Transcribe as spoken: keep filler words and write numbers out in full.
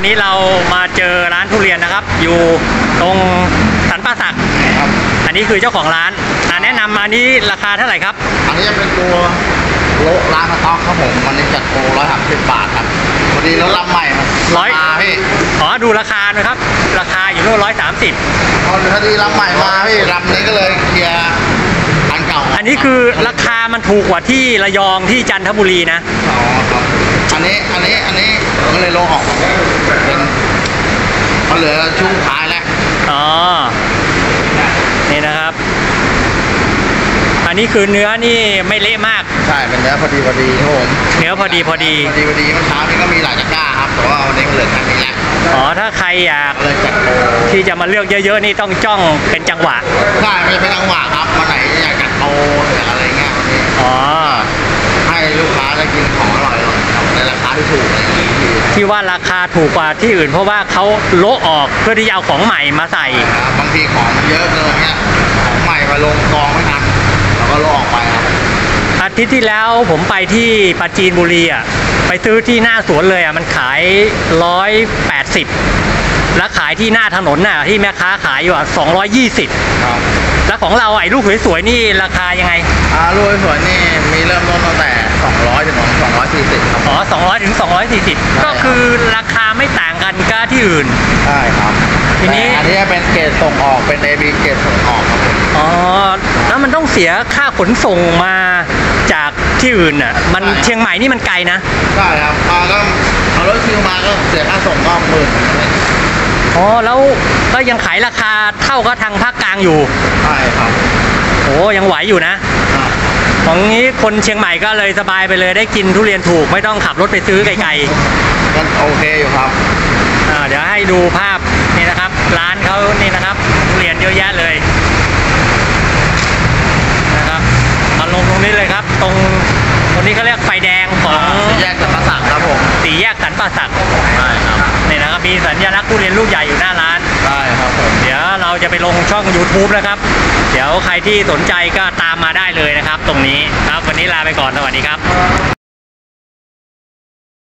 วันนี้เรามาเจอร้านทุเรียนนะครับอยู่ตรงสันป่าสักครับอันนี้คือเจ้าของร้านแนะนำมานี้ราคาเท่าไหร่ครับอันนี้จะเป็นตัวโลร้านสต๊อกครับผมวันนี้จัดโปรร้อยสามสิบบาทครับพอดีรถลำใหม่มาร้อยพี่ขอดูราคาหน่อยครับราคาอยู่ที่ร้อยสามสิบพอดีลำใหม่มาพี่ลำนี้ก็เลยเคลียร์อันเก่าอันนี้คือราคามันถูกกว่าที่ระยองที่จันทบุรีนะอ๋อครับอันนี้อันนี้อันนี้ก็เลยโลออกเป็นมันเหลือช่วงท้ายแล้วอ๋อนี่นะครับอันนี้คือเนื้อนี่ไม่เละมากใช่เป็นเนื้อพอดีพอดีครับผมเนื้อพอดีพอดีพอดีพอดีเมื่อเช้านี้ก็มีหลายตะกร้าครับแต่ว่าวันนี้มันเหลือแค่นี้แหละอ๋อถ้าใครอยากที่จะมาเลือกเยอะๆนี่ต้องจ้องเป็นจังหวะใช่ไม่เป็นจังหวะครับวันไหนอยากจะโตอยากอะไรเงี้ยวันนี้อ๋อให้ลูกค้าได้กินของอร่อยในราคาที่ถูกที่ว่าราคาถูกกว่าที่อื่นเพราะว่าเขาโละออกเพื่อที่จะเอาของใหม่มาใส่บางทีของมันเยอะเกินเงี้ยของใหม่มาลงกองไม่ทันเราก็โละออกไปครับอาทิตย์ที่แล้วผมไปที่ปราจีนบุรีอ่ะไปซื้อที่หน้าสวนเลยอ่ะมันขายร้อยแปดสิบแล้วขายที่หน้าถนนน่ะที่แม่ค้าขายอยู่อ่ะสองร้อยยี่สิบแล้วของเราไอ้ลูกสวยๆนี่ราคายังไงอ่าลูกสวยๆนี่มีเริ่มต้นตั้งแต่สองร้อยถึงสองร้อยสี่สิบครับอ๋อสองร้อยถึงสองร้อยสี่สิบก็คือราคาไม่ต่างกันกับที่อื่นใช่ครับทีนี้อันนี้เป็นเกรดส่งออกเป็น เอ บี เกรดส่งออกครับอ๋อแล้วมันต้องเสียค่าขนส่งมาจากที่อื่นอ่ะมันเชียงใหม่นี่มันไกลนะใช่ครับมาก็เอารถคิวมาก็เสียค่าส่งก็หมื่นอ๋อแล้วก็ยังขายราคาเท่ากับทางภาคกลางอยู่ใช่ครับโอ้ยังไหวอยู่นะของนี้คนเชียงใหม่ก็เลยสบายไปเลยได้กินทุเรียนถูกไม่ต้องขับรถไปซื้อไกลๆก็โอเคอยู่ครับอ่าเดี๋ยวให้ดูภาพนี่นะครับร้านเขานี่นะครับทุเรียนเยอะแยะเลยนะครับมาลงตรงนี้เลยครับตรงตรงนี้เขาเรียกไฟแดงของสี่แยกสันป่าสักครับผมสี่แยกสันป่าสักใช่ครับนี่นะครับมีสัญลักษณ์ทุเรียนลูกใหญ่อยู่หน้าร้านใช่ครับผมเดี๋ยวเราจะไปลงช่อง ยูทูบ นะครับเดี๋ยวใครที่สนใจก็ตามมาได้เลยนะครับตรงนี้ครับวันนี้ลาไปก่อนสวัสดีครับ